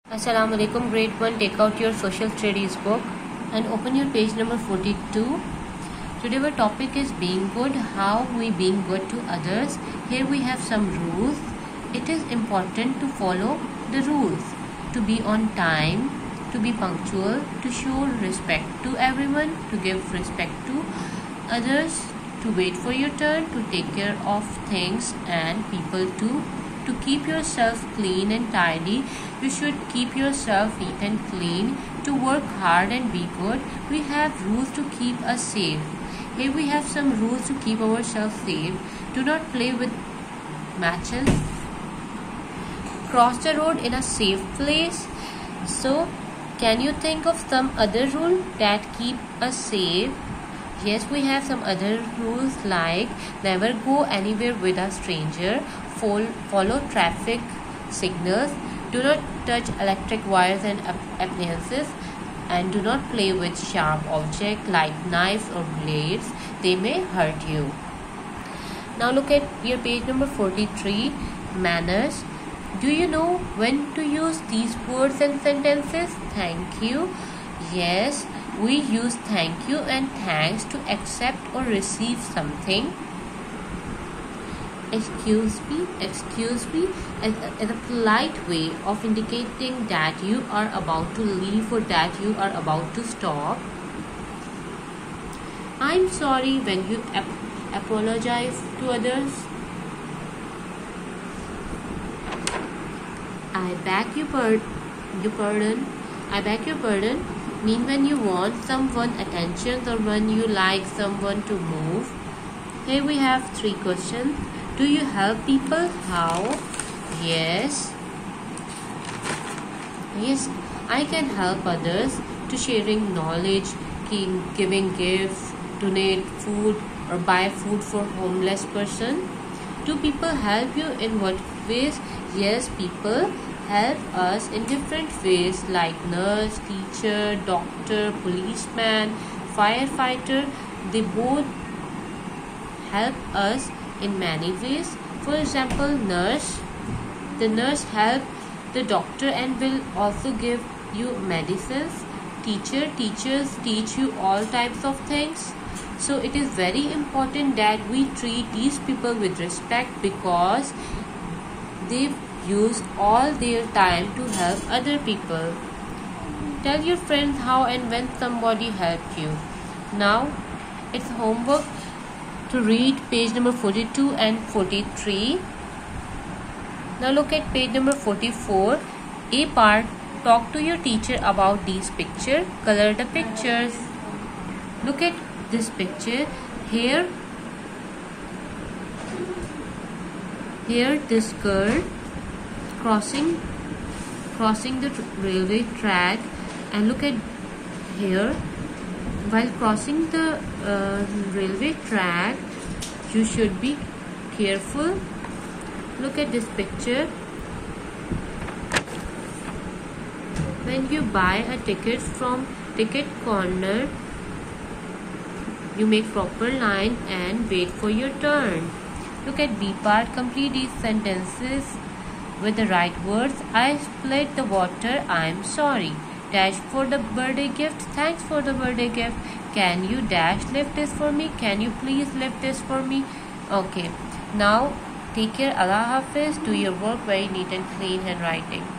Assalamu alaikum. Grade 1, take out your social studies book and open your page number 42. Today our topic is being good, how we being good to others. Here we have some rules. It is important to follow the rules, to be on time, to be punctual, to show respect to everyone, to give respect to others, to wait for your turn, to take care of things and people too. To keep yourself clean and tidy, you should keep yourself neat and clean. To work hard and be good, we have rules to keep us safe. Here we have some rules to keep ourselves safe. Do not play with matches. Cross the road in a safe place. So, can you think of some other rule that keep us safe? Yes, we have some other rules like never go anywhere with a stranger, follow traffic signals, do not touch electric wires and appliances, and do not play with sharp objects like knives or blades. They may hurt you. Now look at your page number 43, manners. Do you know when to use these words and sentences? Thank you. Yes, we use thank you and thanks to accept or receive something. Excuse me is a polite way of indicating that you are about to leave or that you are about to stop. I'm sorry when you apologize to others. I beg your pardon mean when you want someone's attention or when you like someone to move. Here we have 3 questions. Do you help people? How? Yes, I can help others to sharing knowledge, giving gifts, donate food or buy food for homeless person. Do people help you in what ways? Yes, people help us in different ways like nurse, teacher, doctor, policeman, firefighter. They both help us in many ways. For example, nurse. The nurse helps the doctor and will also give you medicines. Teachers teach you all types of things. So it is very important that we treat these people with respect because they've used all their time to help other people. Tell your friends how and when somebody helped you. Now it's homework to read page number 42 and 43. Now look at page number 44. A part, talk to your teacher about these pictures. Color the pictures. Look at this picture. Here this girl crossing the railway track, and look at here. While crossing the railway track, you should be careful. Look at this picture. When you buy a ticket from ticket corner, you make proper line and wait for your turn. Look at B part. Complete these sentences with the right words. I spilled the water. I'm sorry. Dash for the birthday gift. Thanks for the birthday gift. Can you dash lift this for me? Can you please lift this for me? Okay. Now take care. Allah Hafiz. Do your work very neat and clean handwriting.